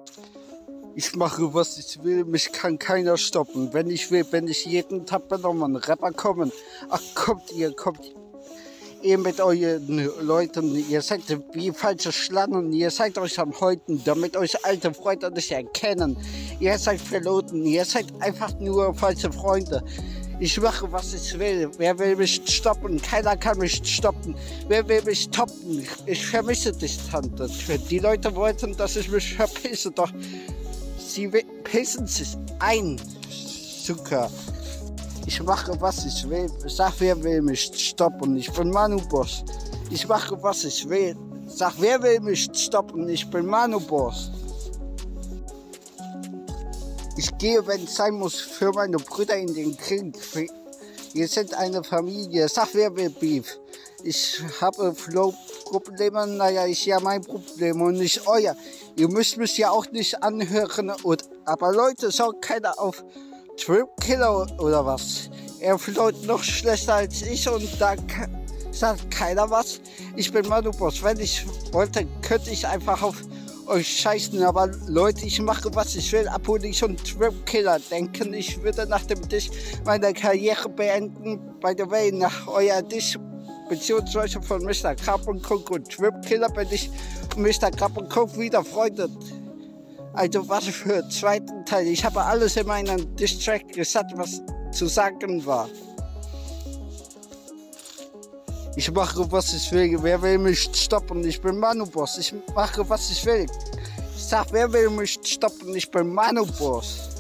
Ich mache, was ich will, mich kann keiner stoppen. Wenn ich will, bin ich jeden Tag benommen. Rapper kommen. Ach, kommt ihr mit euren Leuten, ihr seid wie falsche Schlangen, ihr seid euch am Häuten, damit euch alte Freunde nicht erkennen. Ihr seid Verloten, ihr seid einfach nur falsche Freunde. Ich mache, was ich will. Wer will mich stoppen? Keiner kann mich stoppen. Wer will mich toppen? Ich vermisse dich, Tante. Die Leute wollten, dass ich mich verpisse, doch sie pissen sich ein, Zucker. Ich mache, was ich will. Sag, wer will mich stoppen? Ich bin Manu Boss. Ich mache, was ich will. Sag, wer will mich stoppen? Ich bin Manu Boss. Ich gehe, wenn es sein muss, für meine Brüder in den Krieg. Wir sind eine Familie. Sag, wer will Beef? Ich habe Flow-Probleme. Naja, ist ja mein Problem und nicht euer. Ihr müsst mich ja auch nicht anhören. Aber Leute, schaut keiner auf Trip Killer oder was? Er float noch schlechter als ich und da sagt keiner was. Ich bin Manu Boss. Wenn ich wollte, könnte ich einfach auf euch scheißen. Aber Leute, ich mache, was ich will. Apolis und Trip Killer denken, ich würde nach dem Dich meine Karriere beenden. By the way, nach euer Dich beziehungsweise von Mr. Krab und Cook und Trip Killer bin ich und Mr. Krab und Cook wieder Freunde. Also was für zweiten Teil. Ich habe alles in meinem Diss-Track gesagt, was zu sagen war. Ich mache, was ich will. Wer will mich stoppen? Ich bin Manu Boss. Ich mache, was ich will. Ich sag, wer will mich stoppen? Ich bin Manu Boss.